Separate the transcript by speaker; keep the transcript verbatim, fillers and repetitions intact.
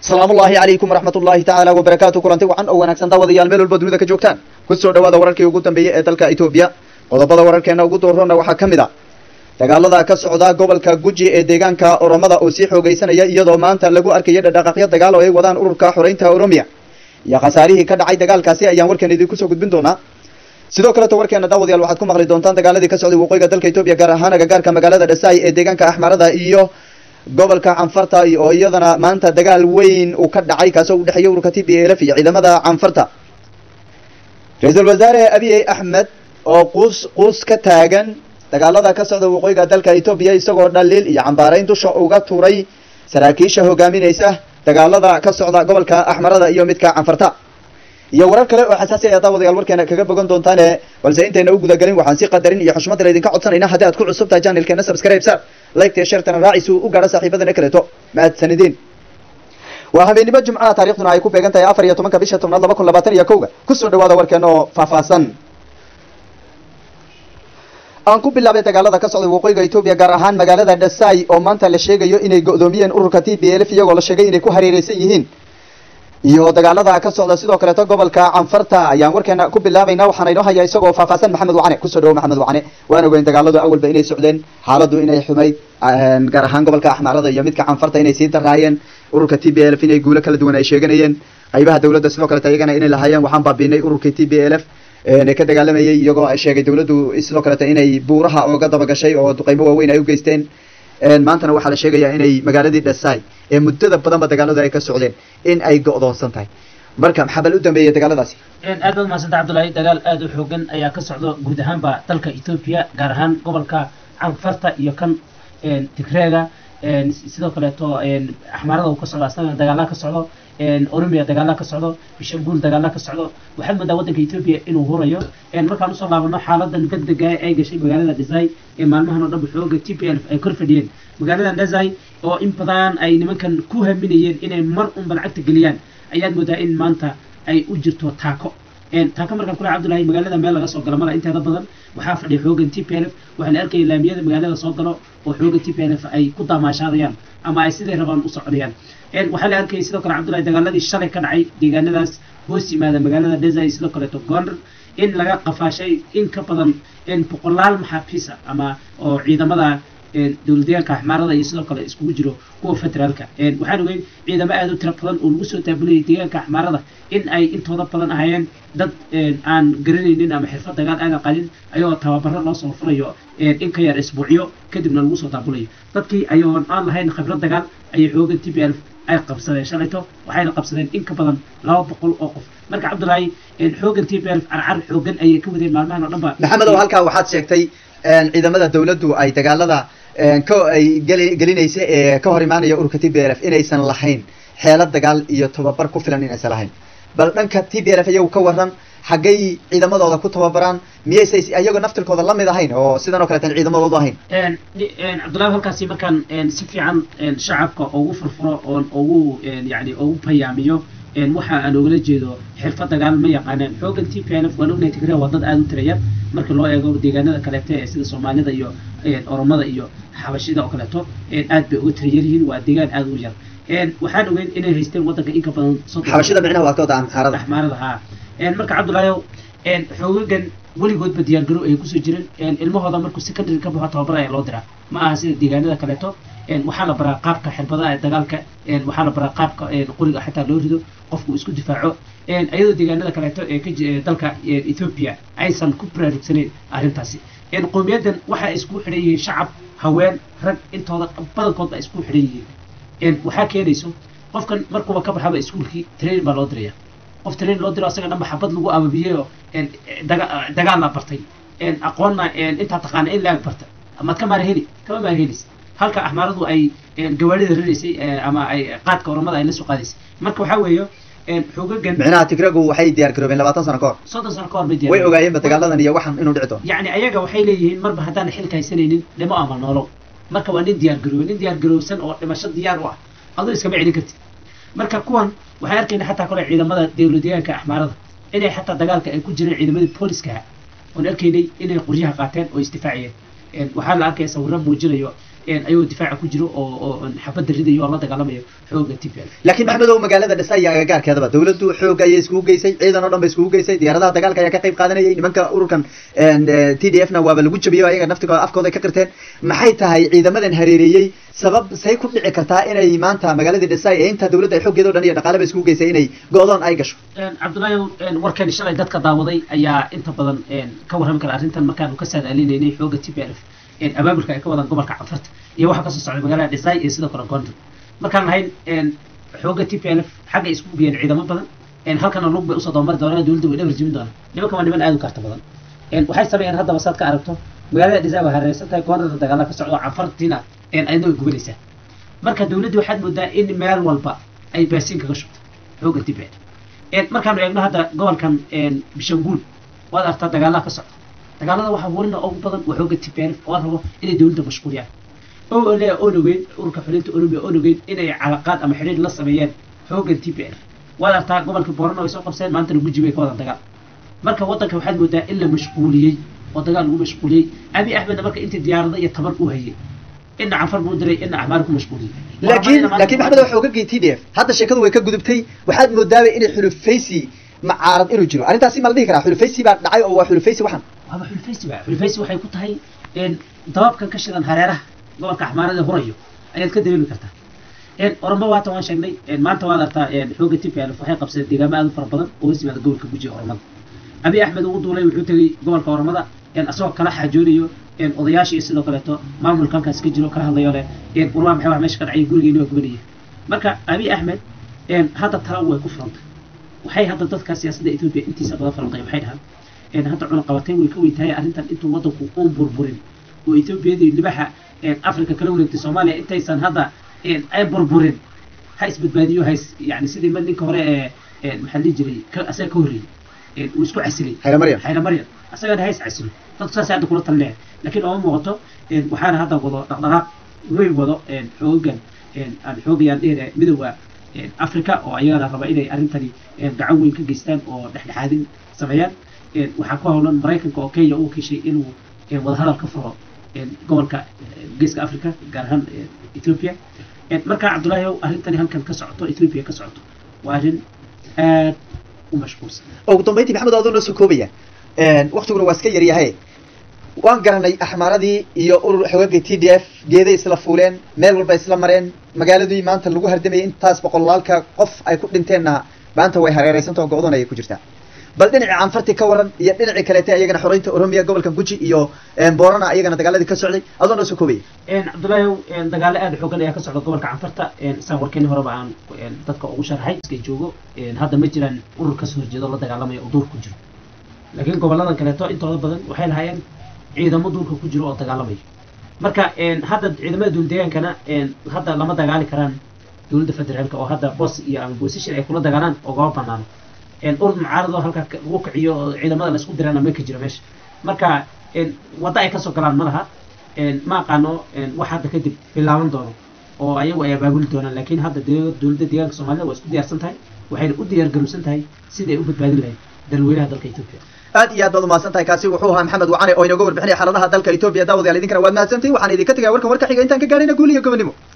Speaker 1: السلام الله عليكم ورحمة الله تعالى وبركاته كلانتي وعن أو ونكسن داود يال ميل البدو ذاك جوكتان كسر دوادا ورarkii ugu dambeeyay ee dalka Ethiopia qodobada wararkeena ugu doorona waxa kamid ah dagaalada ka socda gobolka Guji ee deegaanka Oromada oo si xoogeysanaya iyadoo maanta lagu arkay dhaqaaqyo dagaal oo ay wadaan ururka xoreynta Oromia iyo qasaarihii ka dhacay dagaalkaasi ayaan warkeena idinku soo gudbin doonaa sidoo kale warkeena daawad yaal waxaad ku maqli doontaan dagaaladii ka socday waqooyiga dalka Ethiopia gaar ahaan agagaarka magaalada Dasai ee deegaanka Axmarada iyo gobolka Canfarta oo iyadana maanta dagaal weyn uu ka dhacay kaasoo u dhaxeeyay ururka T P L F iyo ciidamada Canfarta Ra'iisul Wasaare Abiy Ahmed oo quus quus ka taagan dagaalada ka socda waqooyiga dalka Ethiopia isagoo dhaliil iyo cambaarayn dusha uga tuuray saraakiisha hogaaminaysa dagaalada ka socda gobolka Axmarada iyo midka Canfarta iyo warar kale oo xasaasi ah daawadayaal warkeena kaga bogan doontaan balse intayna u guda galin waxaan si qadarin iyo xushmad leh idinka codsanaynaa haddii aad ku cusub tahay channelkeena subscribe sar like iyo share tan raacisu u gaara saaxiibadana kale to maad sanadeen waa habeenimo jumcada taariikhduna ay ku beegan tahay afar iyo tobanka bisha tobnaad laba kun labaatan iyo kow ku soo dhawaada warkeena oo faahfaahsan aan ku bilaabay dagaalada ka socda waqooyiga Ethiopia gaar ahaan magaalada Dasai oo maanta la sheegayo inay go'doomiyeen ururka T P L F iyagoo la sheegay inay ku hareeraysan yihiin iyo dagaalada ka socda sidoo kale ta gobolka Canfarta ayaan warkeena ku bilaabaynaa waxaan inoo hayaa isagoo faahfaahsan Maxamed Wacane ku soo dhaw Maxamed Wacane waan ogeyn dagaaladu awalba inay socdeen xaaladdu inay xumayd gaar ahaan gobolka Axmarada iyo midka Canfarta inay sii daraayeen ururka T P L F inay guulo kala duwan ay sheeganayeen qaybaha dawladda sidoo kale taagana inay lahaayeen waxaan baabiinay ururka T P L F ee ka dagaalamayay iyagoo ay sheegay dawladdu sidoo kale inay buuraha uga daba gashay oo duqeymo waaweyn ay u geysteen maantana waxaa la sheegayaa inay magaaladii Dasai ee muddada badan dagaaladu ay ka socdeen in ay go'doonsan tahay marka maxaa bal u dambeeyay dagaaladaasi
Speaker 2: aad baad mahadsantahay Cabdullaahi dagaal aad u xoogan ayaa ka socdo guud ahaanba dalka Ethiopia gaar ahaan gobolka Canfarta iyo kan Tigreega sidoo kale to Axmarada oo ka socda asana dagaal ka socdo Oromia dagaal ka socdo Bishangul dagaal ka socdo waxaad moodaa wadanka Ethiopia inuu horayo markaan soo laabano xaaladan degdega ah ay gashay magaalada Dasai ee maalmahan oo dhan xooga T P L F ay kor fadhiyeen magaalada Dasai oo in badan ay nimankan ku haminayeen inay mar un balcagta galiyaan ayaad moodaa in maanta ay u jirto taako een taako markaan kula Cabdullaahi magaalada meel laga soo galo mala inteeda badan waxaa fadhiya xoogan T P L F waxaan arkay laamiyada magaalada soo galo oo xooga T P L F ay ku damaashadayaan ama ay sidii rabaan u socdayaan een waxa la arkay sidoo kale Cabdullaahi dagaaladii shalay ka dhacay deegaanadaas hoos yimaada magaalada Dasai sidoo kale to Gondar in laga qafaashay in ka badan in boqolaal maxaabiis ama oo ciidamada dawladdeegaanka Axmarada iyo sidoo kale iskugu jiro kuwa federaalka een waxaan ogeyn ciidamo aad u tiro badan oo lagu soo taabulay deegaanka Axmarada in ay intooda badan ahayeen dad aan garanaynin ama xirfad dagaal aan aqaanin ayoo tababaro loo soo furayo in ka yar isbuucyo kadibna lagu soo taabulayo dadkii ayoon aan lahayn khibrad dagaal ay xoogan T P L F ay qabsadeen shalayto waxayna qabsadeen in ka badan laba boqol oo qof marka Cabdullaahi in xoogan T P L F carcar xoogan ay ka wadeen maalmahan oo dhanba
Speaker 1: Maxamed oo halka waxaad sheegtay ciidamada dawladdu ay dagaalada ka ay galinaysa ee ka hor imaanaya ururka T P L F inaysan lahayn xeelad dagaal iyo tababar ku filan inaysan lahayn bal dhanka T P L F ayagu ka waran xagay ciidamadooda ku tababaraan miyaysan ayaga naftirkooda la mid ahayn oo sidan oo kale tan ciidamadooda ahayn
Speaker 2: een een Cabdullaahi halkaasi markaan si fiican shacabka ugu furfuro oo ugu yaani ugu bayaamiyo een waxa aan ogala jeedo xirfad dagaal ma yaqaanaan xoogan T P L F walow inay Tigreega wadad aad u tirayaan marka loo eego deegaanada kale ee sida Soomaalida iyo Oromada iyo Xabashida oo kale to aad bay uga tirayeen waa deegaan aad u yar een waxaan ogeyn inay haysteen wadanka in ka badan
Speaker 1: Xabashida micnaha waa kooda Axmarada
Speaker 2: Axmarada ha een marka Cabdullaahi een xoogan waligood ba diyaar garow ay ku soo jireen een ilmahooda markuu secondary ka baxo tababar ay loo diraa ma aha sida deegaanada kale to een waxa la baraa qaabka xirfadaha dagaalka een waxa la baraa qaabka een qoriga xitaa loo rido qofku isku difaaco een ayadoo deegaanada kale to ee ka dalka Ethiopia aysan ku baraarugsaneyn arrintaasi een qowmiyadan waxa isku xidhay shacab haween rag intooda badankood isku xidhay een waxa keenayso qofkan markuu ka baxaba iskuulkii training baa loo dirayaa qof train loo diro asaga dhanba xabad lagu ababiyo een dagaal la bartay een aqoonna een inta taqaan in la barta ama ka maraheli kama maraheliis halka Axmaradu ay gawaarida ridaysay ama ay qaadka Oromada ay la soo qaadaysay marka waxa weeyo een xoogagan
Speaker 1: micnaha Tigreegu waxay diyaar garoobeen labaatan sano ka hor
Speaker 2: soddon sano ka hor bay diyaar
Speaker 1: way ogaayeen dagaaladan iyo waxan inuu dhici doono
Speaker 2: yaani ayaga waxay leeyihiin marba hadaan xilka haysanaynin lama amal noolo marka waa nin diyaar garoobay nin diyaar garoobsan oo dhimasho diyaar u ah adoo iska macni kartid marka kuwan waxay arkeen xataa kale ciidamada dawladdeegaanka Axmarada inay xataa dagaalka ay ku jireen ciidamada booliska oo arkeenay inay qoryaha qaateen oo istifaaciyeen waxaa la arkay sawirro muujinayo ayuu difaaca ku jiro oo xabadda ridayo oo la dagaalamayo xoogga T P L F.
Speaker 1: laakiin maxamedow magaalada dhisay ayaa gaarkeedaba dawladdu xoog ayay isku geysay ciidan oo dhan bay isku geysay diyaaradaha dagaalka ayaa ka qayb qaadanayay nimanka ururkan T D F na waaba lagu jabiyay ayaga naftigooda afkooda ka qirteen maxay tahay ciidamadan hareereeyay sabab say ku dhici kartaa inay maanta magaalada dhisay ee inta dawladda ay xooggeeda oo dhan iyo dhaqaalaha isku geysay inay go'doon ay gasho
Speaker 2: Cabdullaahi warkan shalay dadka daawaday ayaa inta badan ka warrami kara arrintan markaan ka saadaalinaynay xoogga T P L F in abaabulka ay ka wadaan gobolka Canfarta iyo waxa ka soo socday magaalada dhisay iyo sidoo kale Gondar markaan lahayn xoogga T P L F xagga isku geeyeen ciidamo badan in halkan lug bay u soo doomar doonaan dawladdu way dhabar jibin doonaan nimanka waa niman aad u karta badan in waxay sameeyeen hadda basaad ka aragto magaalada dhisay waa hareeraysan tahay Gondar dagaal ka socdo Canfartina in ay noo gubanaysaa marka dawladdu waxaad moodaa in meel walba ay baasiin kaga shubto xoogga T P L F in markaan eegno hadda gobolkan Bishanguul waad aragtaa dagaalaha ka socda dagaalada waxa warina ugu badan waa xoogga T P L F oo rabo inay dawladda mashquuliyaan oo la onogeyn ururka xulinta Oromia onogeyn inay calaqaad ama xiriir la sameeyaan xoogga T P L F waad aragtaa gobolka Borno ay soo qabsadeen maanta lagu jibay ka wada dagaal marka wadanka waxaad moodaa in la mashquuliyay oo dagaal lagu mashquuliyay Abiy Ahmed marka intii diyaarada iyo tabar u hayay in Canfar buu diray in Ahmar ku mashquuliyay
Speaker 1: laakiin laakiin maxamed waxa uu ka geeyay T D F hadda sheekadu way ka gudubtay waxaad moodaa inay xulufaysi macaarad inuu jiro arrintaasi ma la dhihi karaa xulufaysi baa dhacay oo waa xulufaysi waxan
Speaker 2: waa xulufaysi baa xulufaysi waxay ku tahay in dababkan ka shidan hareeraha gobolka Axmaarada horayo ayaad ka dareemi kartaa in Oromo waata waan sheegnay in maanta waad aragtaa in xoogga T P L F waxay qabsadeen deegaamo aad u fara badan oo ismaada gobolka Guji Oromada Abiy Ahmed uu duulay wuxuu tagay gobolka Oromada in asoo kala xajooriyo in odayaashii sidoo kale to maamulka halkaas ka jiro kala hadlayo leh in ururada maxay wax meesha ka dhacay gurigeena waa gubanayay marka Abiy Ahmed in hadda tala way ku furantay waxay hadda dadka siyaasadda Ethiopia intiisa badan farantay waxay dhahaan in hadda cunaq qabatay way ka weytahay arrintan intuu wadanku uu burburin oo Ethiopiyada libaxa in Afrika kala wareegtay Soomaaliya intaysan hadda in ay burburin ha isbadbaadiyo hays yani sidii mid ninka hore ee maxalli jiray ka asaga ka horreeyay in uu isku casilay
Speaker 1: Hayla Maryam
Speaker 2: Hayla Maryam asaga hays casilo dadku saas aad kula talleen laakiin oo muuqato in waxaana hadda wado dhaqdhaqaaq weyn wado in xooggan in aan xoogayaan dheer midowga Afrika oo ayagana raba inay arrintani gacan weyn ka geystaan oo dhexdhexaadin sameeyaan waxaa ku howlan Mareykanka oo Kenya uu kiishay inuu wada hadal ka furo gobolka geeska Afrika gaar ahaan Ethiopia marka Cabdullaahi arrintani halkan ka socoto Ethiopia ka socoto waa arrin aad u mashquulsan
Speaker 1: ugu dambeyntii maxamed aad oo soo koobaya waqtiguna waa iska yar yahay waan garanay Axmaaradii iyo urur xoogga T D F geeday isla fuuleen meel walba isla mareen magaaladii maanta lagu hardamayay intaas boqolaalka qof ay ku dhinteenna maanta way hareeraysantahay go'doon ay ku jirtaa bal dhinaca Canfarta ka waran iyo dhinaca kale ee ayagana xoreynta Oromia gobolka Guji iyo Borno ayagana dagaaladii ka socday adoon soo koobay
Speaker 2: een Cabdullaahi een dagaal aad xoogan ayaa ka socda gobolka Canfarta een saan warkeen hore baan dadka ugu sharxay iska joogo een hadda ma jiraan urur ka soo horjeedo la dagaalamay oo duur ku jiro laakiin goboladan kale to intooda badan waxay lahaayeen ciidamo duurka ku jiro oo dagaalamay marka een hadda ciidamada dowladdeegaankana een hadda lama dagaali karaan dowladda federaalka oo hadda boss iyo ama position ay kula dagaalaan oo goob banaan een urur mucaarado halka lagu kiciyo ciidamada la isku dirana ma ka jiro meesha marka een wada ay ka soo galaan malaha een ma qaano een wax hadda kadib bilaaban doono oo ayagu ay abaabuli doonaan laakiin hadda dowladda deegaanka Soomaaliya waa isku diyaarsan tahay waxay u diyaar garowsan tahay sidii ay u badbaadin lahayd dalweynaha dalka Ethiopia
Speaker 1: aad iyo aad baad u mahadsantahay kaasi wuxuu ahaa Maxamed Wacane oo inooga warbixinaya xaaladaha dalka Ethiopia daawadayaal idinkana waad mahadsantahay waxaan idinka tagay warkan warka xiga intaan ka gaarayna guul iyo gobonimo